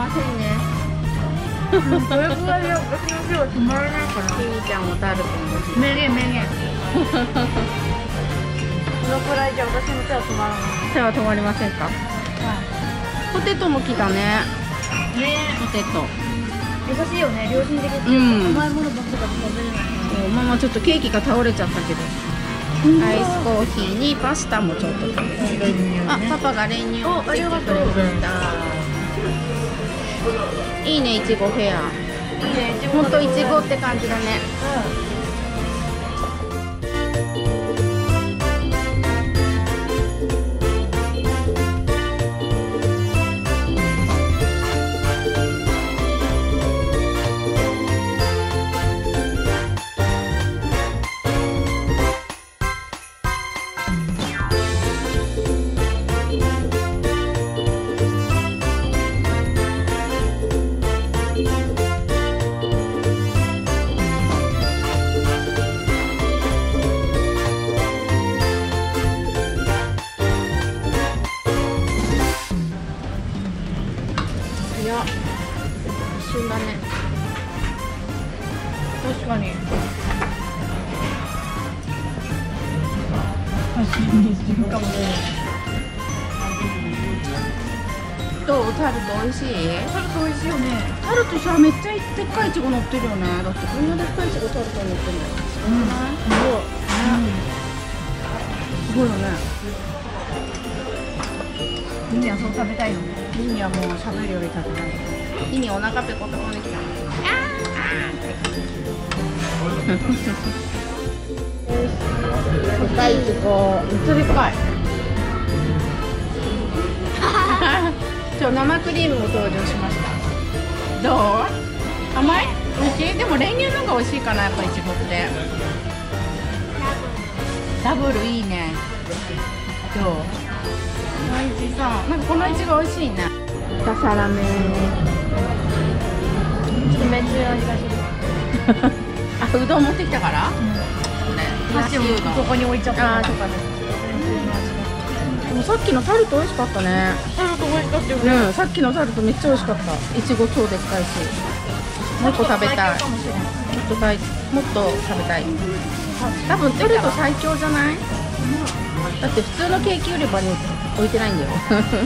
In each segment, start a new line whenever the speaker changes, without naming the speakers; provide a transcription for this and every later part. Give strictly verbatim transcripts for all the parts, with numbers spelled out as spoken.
せんね。
これぐらいで私の手は止まらないから。
きみちゃんもタルトも欲しい。
名言名言。このくらいじゃ私の手は止まらない。
手は止まりませんか。ポテトも来たね。
ね
ポテト。
優しいよね、良心的って。
うん
甘いものばっかり食べれない。
そうママちょっとケーキが倒れちゃったけど。アイスコーヒーにパスタもちょっと食べて。あ、パパが練乳を持ってきてくれました。いいね、いちごフェア。
いいね、いちご。
ほんといちごって感じだね。いや、一瞬だね。
確かに。確かに一瞬かも。
どう？タルト美味しい？
タルト美味しいよね。
タルトさ、めっちゃでっかいいちご乗ってるよね。だってこんなでっかいいちごタルトに乗ってるんだよ。すごくない？すごい。すごいよね。
みんなそう食べたいのね。
ミニはもう喋るより食べない。ミニお腹ペコペコできた。でかいいちご、めっちゃでかい。ちょ生クリームも登場しました。どう？甘い？美味しい？でも練乳の方が美味しいかな、やっぱいちごって。ダブルいいね。どう？美味しそう。なんかこのいちご美味しいね。に皿目。
ちょっとめんつゆの味がする。
あ、うどん持ってきたから？うん。ね、
箸をここに置いちゃったから。
あー、とかね。でもさっきのタルト美味しかったね。
タルト美味しかったよね。
うん、さっきのタルトめっちゃ美味しかった。いちご超でっかいし。もう一個食べたい。もっとたい、もっと食べたい。多分タルト最強じゃない？だって普通のケーキ売り場に置いてないんだよ。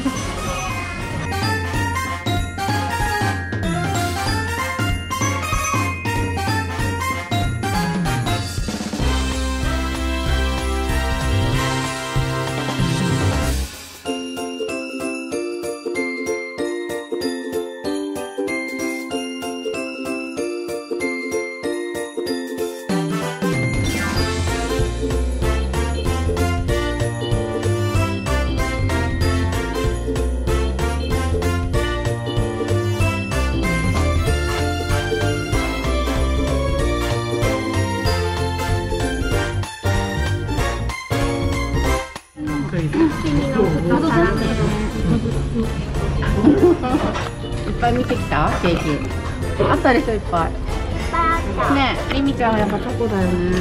いっぱい見てきたケーキ。あったでしょ、いっぱい。ねえ、りみちゃんはやっぱタコだよね。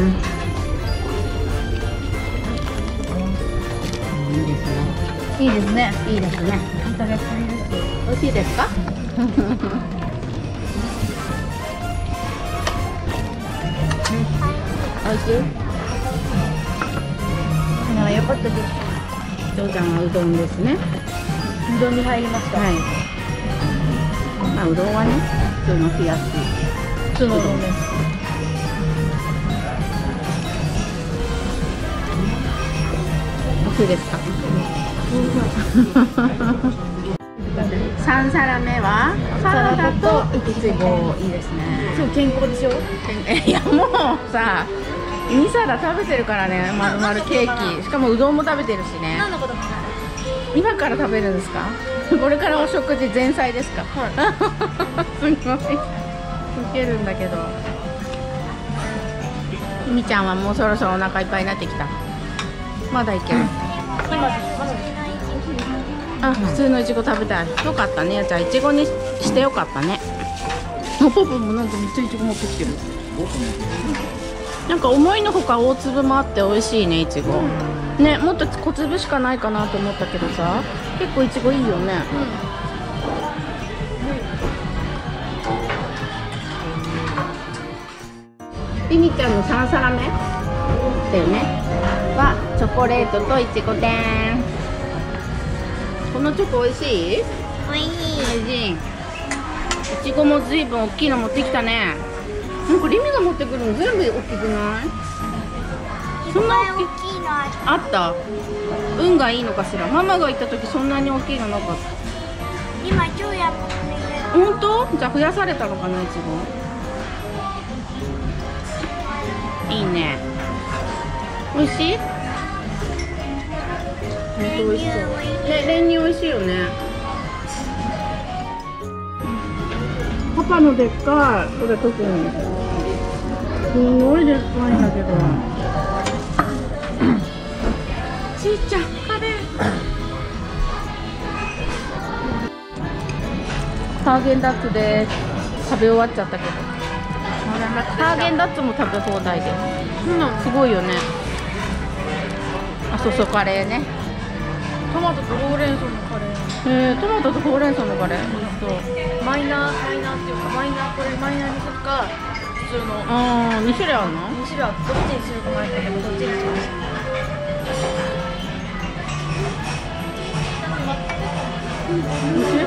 いいですね。
いいですね。
いいですね。
いただきます。
美味しいですか？美味しい？
あ、よかったです。
ジョちゃんはうどんですね。
うどんに入りました。
はい。まあうどんはね、普通の冷やし。
普通のうどんです。
美味しいですか？三皿目はサラダといちご。いいですね。
そう、健康でしょ。
いやもうさ、に皿食べてるからね、まるまるケーキ。しかもうどんも食べてるしね。
何のことかな。
今から食べるんですか？これからお食事前菜ですか？
はい。
すごい。ウケるんだけど。ひみちゃんはもうそろそろお腹いっぱいになってきた。まだいける。あ、普通のいちご食べたい。よかったね。じゃあいちごにしてよかったね。あ、パパもなんかめっちゃいちご持ってきてる。なんか思いのほか大粒もあって美味しいね、いちご。うん、ね、もっと小粒しかないかなと思ったけどさ、結構いちごいいよね。 リミちゃんのさん皿目だよねはチョコレートといちごでーん。このチョコ美味しい？
おいしい。
美味しい。いちごもずいぶん大きいの持ってきたね。なんかリミが持ってくるの全部大きくない？そんな大きい
大きいのある。
あった。運がいいのかしら。ママが行った時そんなに大きいのなかった。
今超やってる。
本当？じゃあ増やされたのかな、いちご。いいね。美味しい？本当美味しそう。ね、練乳美味しいよね。パパのでっかい。これ特に。すごいでっかいんだけど。ちいちゃん、カレー。ハーゲンダッツです。食べ終わっちゃったけど。ハーゲンダッツも食べ放題で。うん、すごいよね。あ、そうそう、カレーね。
トマトとほうれん草のカレー。
えー、トマトとほうれん草のカレー。美味しそう。
マイナー、マイナーっていうか、マイナー、これマイナーにするか、普通の。
ああ、に種類あるの？
むしろどっちにするか迷ったけど、どっちにしました。
美味しい？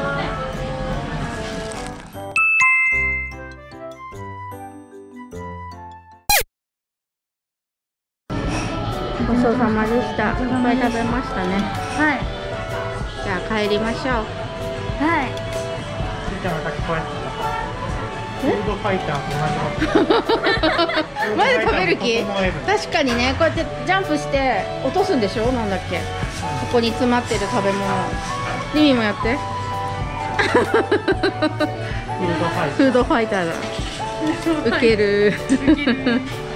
ごちそうさまでした。いっぱい食べましたね。
はい。
じゃあ帰りましょう。
はい。
じゃあまた聞こえフードファイターと同じ
まだ食べる気？
整える
確かにね、こうやってジャンプして落とすんでしょ？なんだっけ？ここに詰まってる食べ物。リミもやって。
フードファイター
フードファイターだ。ウケる。